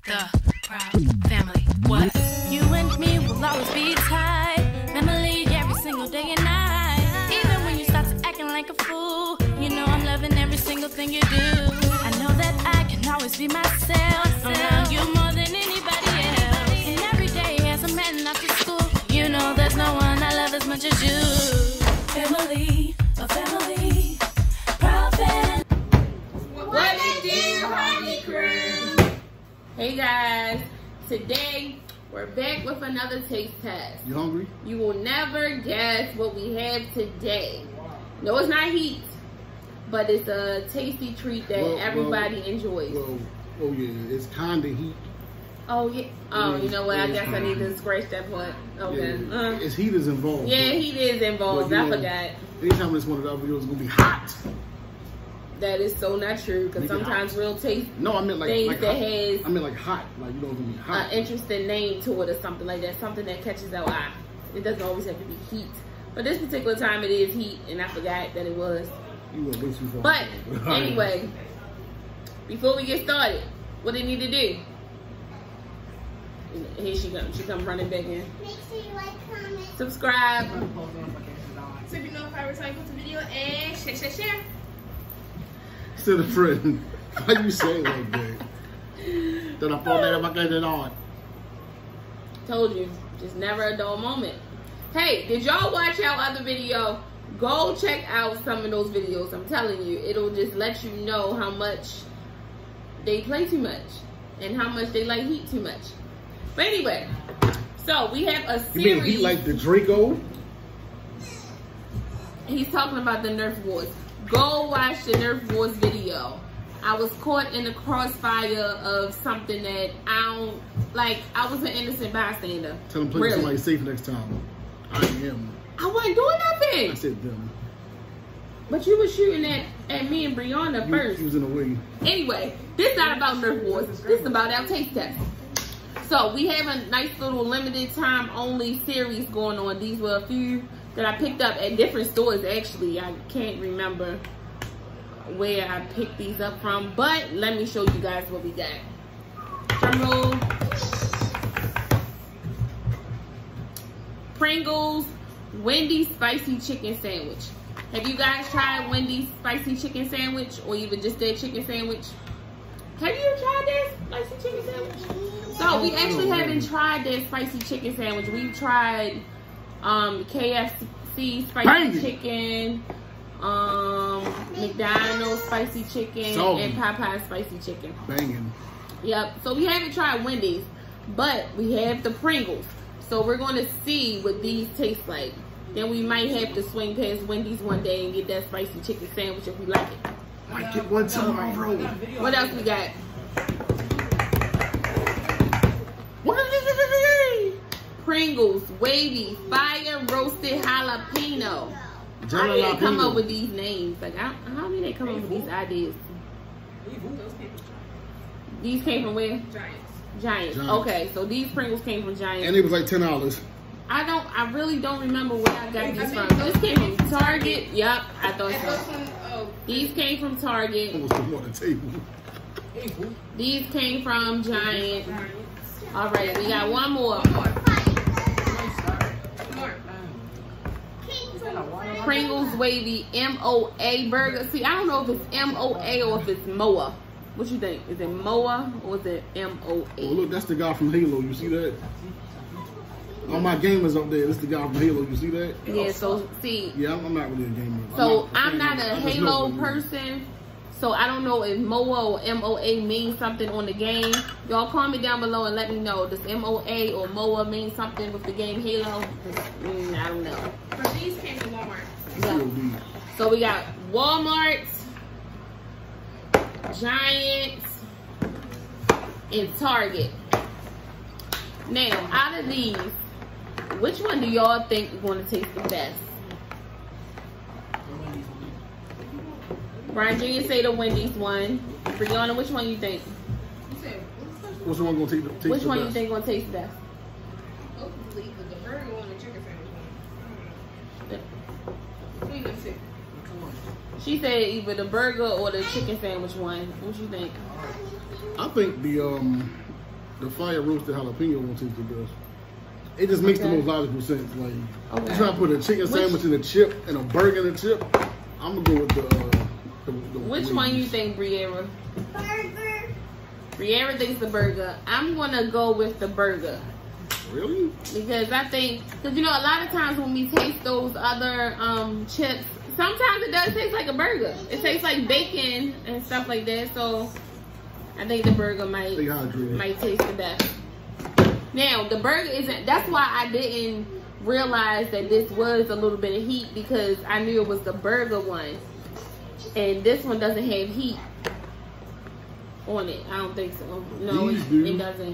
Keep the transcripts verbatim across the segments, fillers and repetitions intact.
the Proud Family. What? You and me will always be tied. Family every single day and night. Even when you start to acting like a fool, you know I'm loving every single thing you do. I know that I can always be myself around you more than anybody else. And every day as I'm heading off to school, you know there's no one I love as much as you. Family, a family, proud family. What it do, Harvey crew? Hey guys, today we're back with another taste test. You hungry? You will never guess what we have today. No, it's not heat, but it's a tasty treat that well, everybody well, enjoys. Well, oh yeah, it's kind of heat. Oh yeah. Oh, it you is, know what? I guess I need kinda. to scratch that part. Okay. Yeah, Uh, it's heat is involved. yeah, heat is involved. But, I you know, forgot. Anytime it's one of the other videos, it's gonna be hot. That is so not true, because sometimes real taste No, I meant like things like that hot. has I meant like hot. Like you know, it's gonna be hot. an interesting name to it or something like that. Something that catches our eye. It doesn't always have to be heat. But this particular time it is heat, and I forgot that it was. You went way too far. But anyway, before we get started, what do you need to do? Here she comes. She comes running back in. Make sure you like, comment, Subscribe. so if you know if I return to the video, and share, share, share. To the friend. Why you say like that? Then I thought that if I get it on. Told you, just never a dull moment. Hey, did y'all watch our other video? Go check out some of those videos. I'm telling you, it'll just let you know how much they play too much and how much they like heat too much. But anyway, so we have a series. You mean heat like the Draco? He's talking about the Nerf Wars. Go watch the Nerf Wars video. I was caught in the crossfire of something that I don't, like, I was an innocent bystander. Tell them play really. somebody safe next time. I am. I wasn't doing nothing. I said them. But you were shooting at, at me and Brianna You, first. you was in the way. Anyway, this is not about Nerf Wars. This is about our taste test. So we have a nice little limited time only series going on. These were a few that I picked up at different stores actually. I can't remember where I picked these up from, but let me show you guys what we got. Drum roll. Pringles Wendy's spicy chicken sandwich. Have you guys tried Wendy's spicy chicken sandwich or even just their chicken sandwich? Have you tried their spicy chicken sandwich? So we actually haven't tried their spicy chicken sandwich. We've tried um, K F C spicy Bang. chicken, um, McDonald's spicy chicken, Salty. and Popeye's spicy chicken. Banging. Yep. So we haven't tried Wendy's, but we have the Pringles. So we're going to see what these taste like. Then we might have to swing past Wendy's one day and get that spicy chicken sandwich if we like it. Might get one tomorrow. What else we got? Pringles Wavy Fire Roasted Jalapeno. How do they come up with these names? Like, how, how do they come up with these ideas? These came from where? Giants. Giants. Giants. Okay, so these Pringles came from Giants. And it was like ten dollars. I don't. I really don't remember where I got these from. This came from Target. Yup, I thought so. These came from Target. Almost put more on the table. These came from Giant. All right, we got one more. Pringles Wavy M O A burger. See, I don't know if it's M O A or if it's M O A. What you think? Is it M O A or is it M O A? Oh, look, that's the guy from Halo. You see that? All my gamers up there. That's the guy from Halo. You see that? Yeah. So see. Yeah, I'm, I'm not really a gamer. So I'm I'm not, not a I just Halo know. person. So I don't know if M O A or M O A means something on the game. Y'all comment down below and let me know. Does M O A or M O A mean something with the game Halo? Mm, I don't know. But these came from Walmart. Yeah. So we got Walmart, Giants, and Target. Now, out of these, which one do y'all think is going to taste the best? Brian Junior say the Wendy's one. Brianna, which one you think? Which one gonna take the taste Which the one best? you think gonna taste the best? Hopefully, the burger one and the chicken sandwich one. Between them two. She said either the burger or the chicken sandwich one. What you think? I think the um the fire roasted jalapeno one tastes the best. It just makes okay. the most logical sense. Like, okay. you try to put a chicken sandwich in a chip and a burger in a chip. I'm gonna go with the. Uh, the, the Which wings. One you think, Briera? Burger. Briera thinks the burger. I'm gonna go with the burger. Really? Because I think, because you know, a lot of times when we taste those other um, chips, sometimes it does taste like a burger. It tastes like bacon and stuff like that. So I think the burger might might taste the best. Now the burger isn't. That's why I didn't realize that this was a little bit of heat, because I knew it was the burger one, and this one doesn't have heat on it. I don't think so. No, it, it doesn't.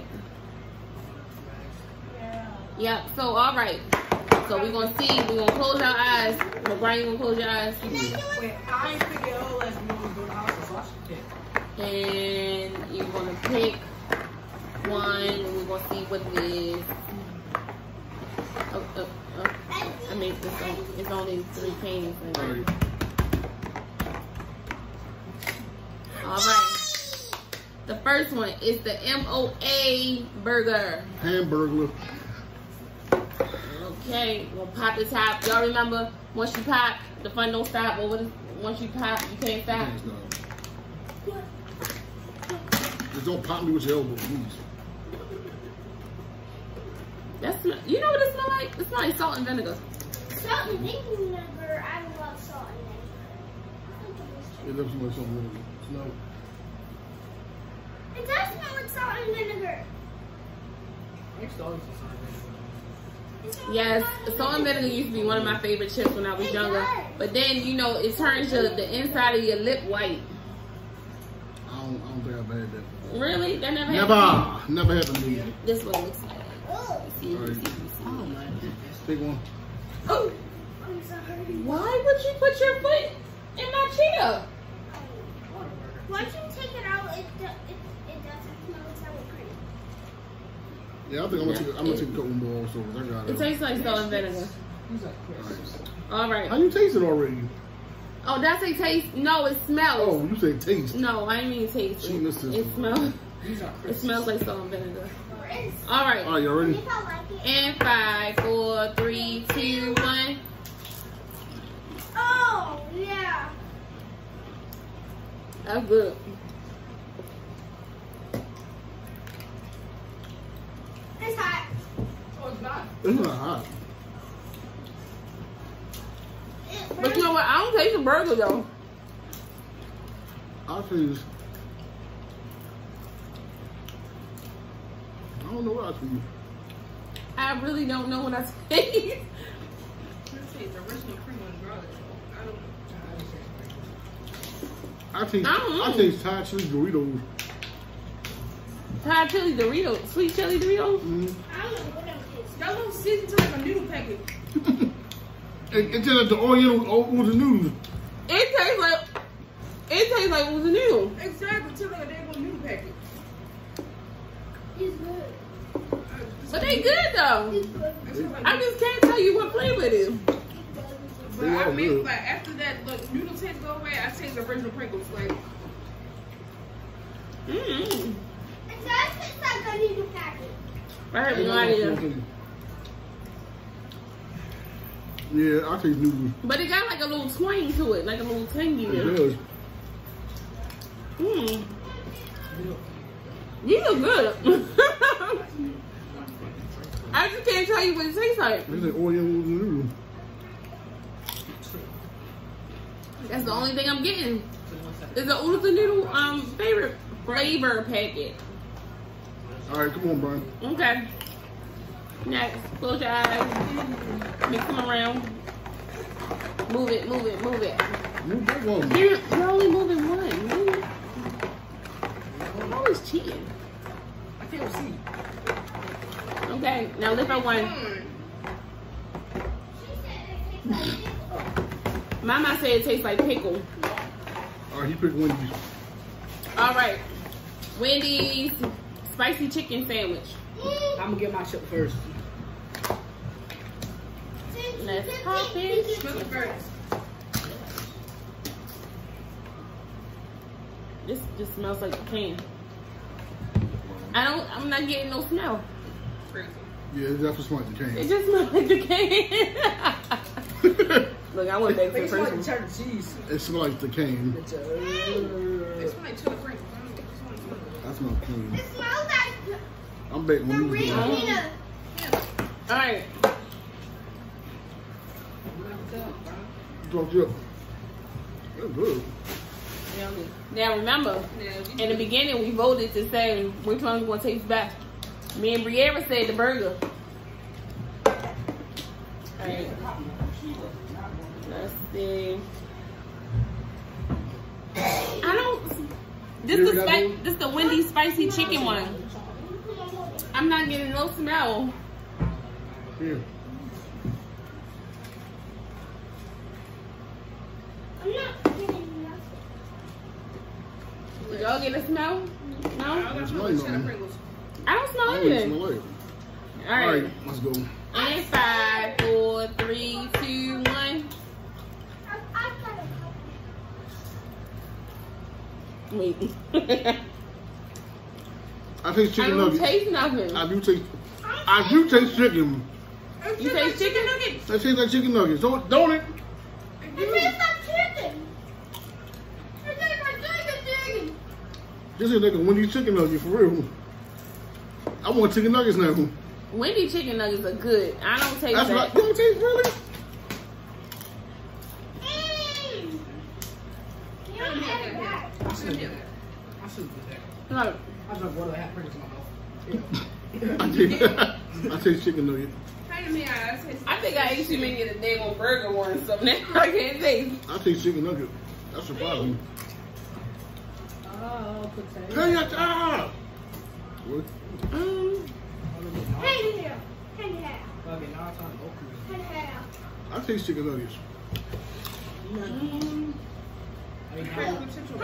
Yep. So all right. So we're gonna see. We're gonna close our eyes. McBride, you gonna close your eyes? Wait, I ain't pick it all as we gonna go to the house, so I should pick. And you're gonna pick one, and we're gonna see what it is. Oh, oh, oh. I made this. On, it's only three panes. All right. The first one is the M O A burger. Hamburger. Okay, we'll pop the top. Y'all remember, once you pop, the fun don't stop. Or what is, once you pop, you can't stop. Just don't pop me with your elbow, please. That's, you know what it smells like? It smells like salt and vinegar. Salt and vinegar. I love salt and vinegar. It does smell like salt and vinegar. No. It does smell like salt and vinegar. It's always the salt and vinegar. Yes, salt and vinegar used to be one of my favorite chips when I was younger. But then, you know, it turns your, the inside of your lip white. I don't, I don't think I've had that. Really? That never never, happened? Never, never happened to me. This one looks like. Oh, see, right. see, see, see. Oh my goodness. Big one. Oh! I'm sorry. Why would you put your foot in my chair? Once you take it out, it, it, it doesn't smell sour cream. Yeah, I think I'm gonna take, I'm gonna take a couple more also. I got it. It tastes like salt and vinegar. Nice. All right. How you taste it already? Oh, did I say taste? No, it smells. Oh, you say taste. No, I didn't mean taste. It, it smells. It smells like salt and vinegar. All right. All right, you ready? And five, four, three, two, one. Oh, yeah. That's good. It's hot. Oh, it's not. It's not hot. But you know what? I don't taste the burger though. I taste. I don't know what I taste. I really don't know what I taste. Let's see, the original cream on garlic. I don't. I taste. I don't know. I taste Thai chili Doritos. Thai chili Doritos, sweet chili Doritos. Mm-hmm. I don't know what I'm tasting. Y'all don't season to like a noodle packet. It, it tastes like the Oriental with the noodles. It tastes like. It tastes like it was a noodle. Exactly, to like a damn noodle packet. It's good. But they good though. It's good. I just can't tell you what flavor it is. But They I all mean, good. like after that, the noodle taste go away. I taste the original Pringles. Like, Mmm. It does taste like a noodle packet. I have no idea. Yeah, I taste noodles. But it got like a little twang to it, like a little tangy. It does. Mmm. These are good. I just can't tell you what it tastes like. It's like Oriental with the noodles. That's the only thing I'm getting. It's the oodles and noodle um favorite flavor packet. All right, come on, Brian. Okay. Next, close your eyes. Mix them around. Move it, move it, move it. Move that one. You're, you're only moving one. Move. I'm always cheating. I can't see. Okay, now lift up one. Mama said it tastes like pickle. All right, he picked Wendy's. All right, Wendy's spicy chicken sandwich. I'm gonna get my chip first. Let's pop it. Smell it first. This just smells like a can. I don't. I'm not getting no smell. Crazy. Yeah, it definitely smells like the cane. It just smells like the cane. Look, I went back to the first one. cheddar cheese. It smells like the cane. It smells like chili Pringles. I smell cane. It smells like I'm betting the when you real do peanut. All right. Talk to you. That's good. Now remember, in the beginning we voted to say which one's gonna taste best. Me and Briera said the burger. Alright. Let's see. I don't this the spi this the Wendy's spicy chicken one. I'm not getting no smell. Here. I'm not getting nothing. Did y'all get a smell? No? I don't smell like chili Pringles. I don't smell I don't anything. smell it. All right. All right, let's go. And five, four, three, two, one. I, I got it. Wait. I taste I chicken don't nuggets. taste nothing. I do taste. I do taste chicken. You taste chicken nuggets? That tastes like chicken nuggets. Don't don't it? It tastes like chicken. It tastes like chicken chicken. This is like a Wendy's chicken nugget for real. I want chicken nuggets now. Wendy chicken nuggets are good. I don't taste That's that. right. You don't taste really? Mm. You don't have that. I should have that. I should have that. Look, I drank water that had Pringles in my mouth. I taste, I taste chicken nugget. Hey, me, I taste. I think I ate too many of the damn burger ones, so now I can't taste. I taste chicken nugget. That's surprising. Oh, potato. Hey, I, ah! What? Um, Hand here. Hand here. Okay, now it's time to go cruise. Hand here. I taste chicken nuggets. um, I mean, Huh.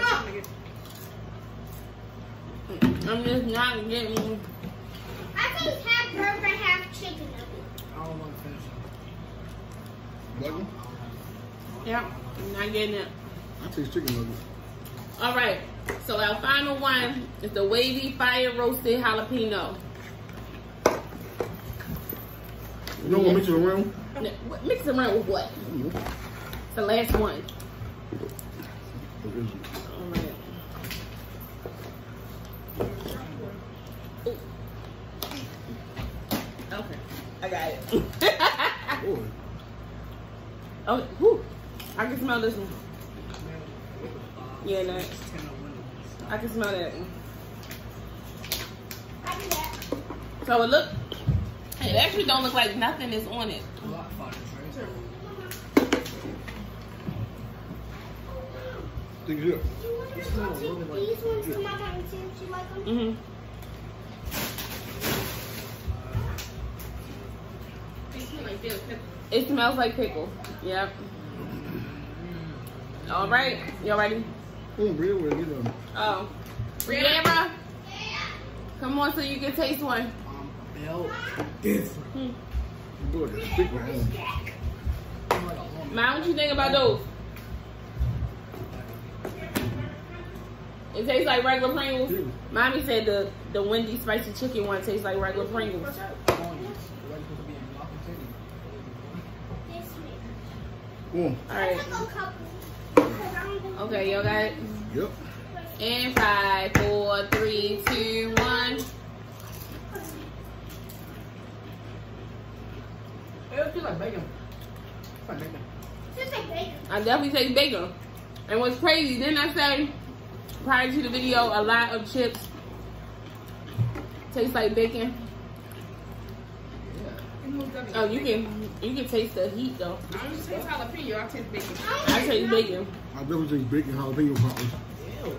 I'm just not getting. I taste half burger, half chicken nugget. I don't want to finish it. Like them? Yeah, I'm not getting it. I taste chicken nuggets. All right, so our final one is the wavy fire roasted jalapeno. You don't want to mix it around? N- what- Mix it around with what? Mm-hmm. It's the last one. What is it? All right. Ooh. Okay, I got it. Boy. Oh, whew. I can smell this one. Yeah, that. I can smell that one. I do that. So it look, it actually don't look like nothing is on it. A lot of fun, right? Think it up. You want to take these ones to my mom and see if she like them? Mm-hmm. It smells like pickle. Yep. All right, y'all ready? Come on, Bria, where you know? Oh, Brianna, come on, so you can taste one. Um, built different. Hmm. Boy, that's thick right now. I'm like a woman. Mom, what you think about those? It tastes like regular Pringles. Yeah. Mommy said the the Wendy's spicy chicken one tastes like regular Pringles. This way. Come on. All right. Let's go couple. Okay, y'all got it. Yep. And five, four, three, two, one. It feels like bacon. It's like bacon. Just like bacon. I definitely taste bacon. And what's crazy, didn't I say prior to the video, a lot of chips taste like bacon? Oh, you can you can taste the heat though. I don't taste jalapeno. I taste bacon. I taste bacon. I definitely taste bacon jalapeno poppers. Ew.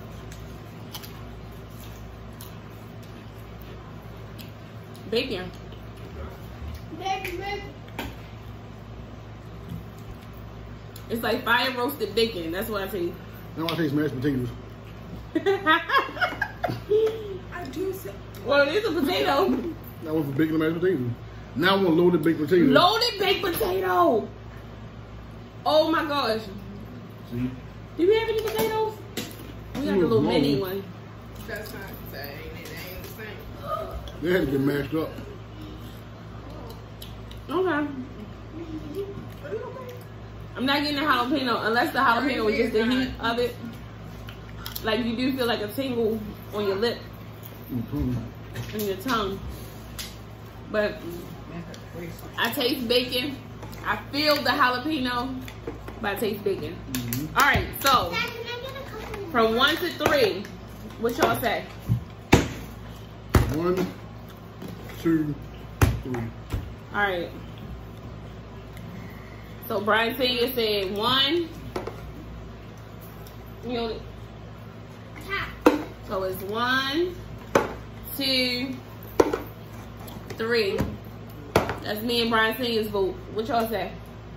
Bacon. Bacon, bacon. It's like fire roasted bacon. That's what I taste. Now I taste mashed potatoes. I do say. Well, it is a potato. Now I went for bacon and mashed potatoes. Now I want loaded baked potatoes. Loaded baked potato. Oh my gosh. See? Do we have any potatoes? We got the Ooh, little no. mini one. That's not the same. It ain't the same. They had to get mashed up. Okay. I'm not getting the jalapeno unless the jalapeno is just the heat of it. Like you do feel like a tingle on your lip, Mm-hmm. on your tongue. But I taste bacon. I feel the jalapeno, but I taste bacon. Mm-hmm. All right, so from one to three, what y'all say? One, two, three. All right. So Brian Senior said one. You know, so it's one, two, three. That's me and Brian Senior's vote. What y'all say?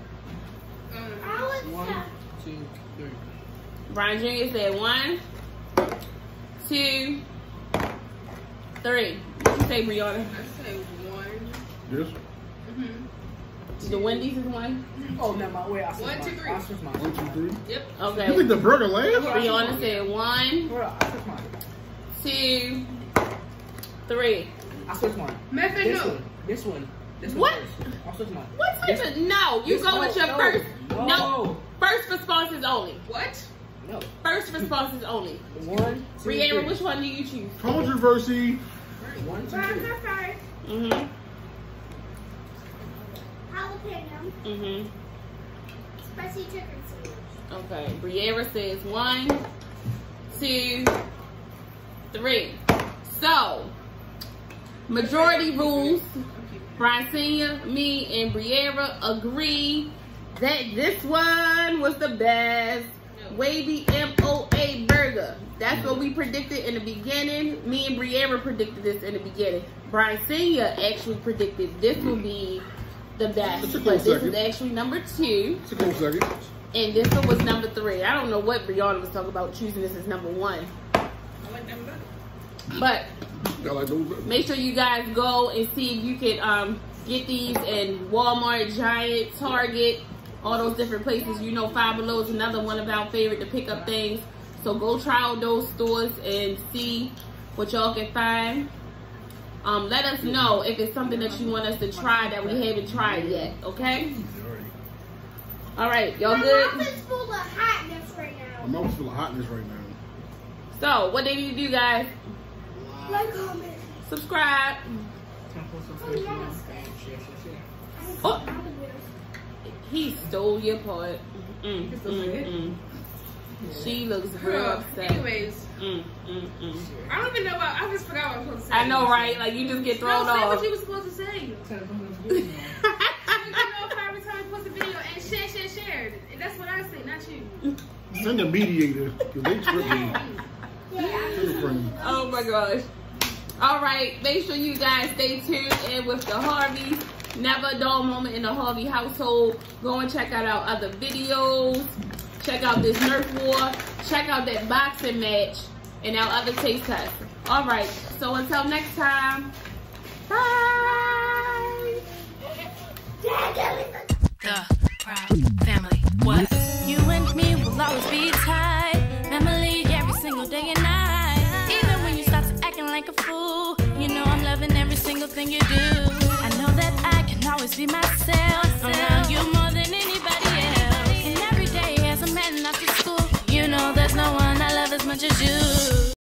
One, two, three. Brian Junior said one, two, three. What you say, Brianna? I say one. Yes. Mm-hmm. The Wendy's is one? Oh, no, my way. I switched One, mine. two, three. I switched mine. One, two, three. Yep. Okay. You think the burger last? Brianna said one, Hold on, I switched mine. two, three. I switched mine. Method This no. one. This one. This one What? first. I switched mine. What This- type of, no, you this- go with no, your no, first, no. no, first responses only. What? No. First responses only. One, two, Brianna, three. which one do you choose? Controversy. One, two, Burger three. first. Mm-hmm, Jalapeno. mm-hmm. Spicy chicken sandwich. Okay, Brianna says one, two, three. So, majority rules. Brian Senior, me, and Brianna agree that this one was the best. Wavy M O A burger. That's what we predicted in the beginning. Me and Brianna predicted this in the beginning. Brian Senior actually predicted this will be the best. It's a But close this second. is actually number two. It's a cool second. And this one was number three. I don't know what Brianna was talking about choosing this as number one. I like them better. But Got like those. make sure you guys go and see if you can um, get these in Walmart, Giant, Target, all those different places. You know, Five Below is another one of our favorite to pick up things. So go try out those stores and see what y'all can find. Um, let us know if it's something that you want us to try that we haven't tried yet, okay? All right, y'all My good? mouth is full of hotness right now. My mouth's full of hotness right now. So, what they need to do, guys? Like, comment. Subscribe. Oh, yes. Oh, he stole your part. Mm, mm, mm. She looks real Girl, upset. anyways, Mm, mm, mm. I don't even know what, I just forgot what I was supposed to say. I know, right? Like, you just get thrown No, say off. what you were supposed to say. You know, every time we post a video and share, share, share. That's what I say, not you. Send a mediator, because they tripping. Send a friend. Oh my gosh. All right, make sure you guys stay tuned in with the Harveys. Never a dull moment in the Harvey household. Go and check out our other videos. Check out this Nerf war. Check out that boxing match and our other taste tests. All right, so until next time, bye. The Proud Family. What?